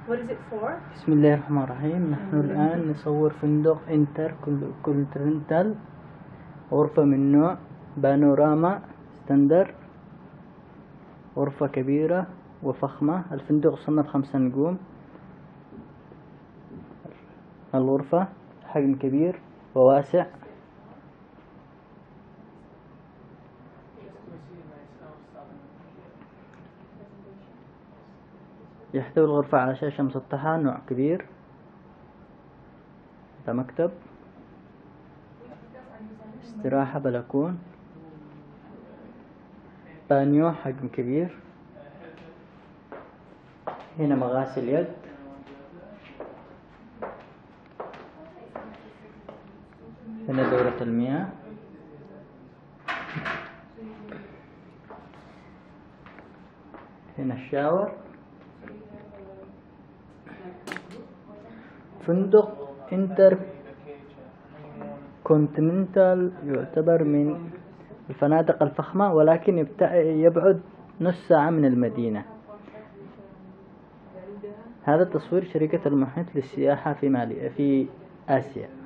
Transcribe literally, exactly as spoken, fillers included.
What is it for? بسم الله الرحمن الرحيم. نحن الآن نصور فندق انتر كونتيننتال، غرفة من نوع بانوراما ستاندر، غرفة كبيرة وفخمة. الفندق صنف خمسة نجوم. الغرفة حجم كبير وواسع. يحتوي الغرفة على شاشة مسطحة نوع كبير، مكتب، استراحة، بلكون، بانيو حجم كبير. هنا مغاسل يد، هنا دورة المياه، هنا الشاور. فندق انتر كونتيننتال يعتبر من الفنادق الفخمة، ولكن يبعد نص ساعة من المدينة. هذا تصوير شركة المحيط للسياحة في مالي في آسيا.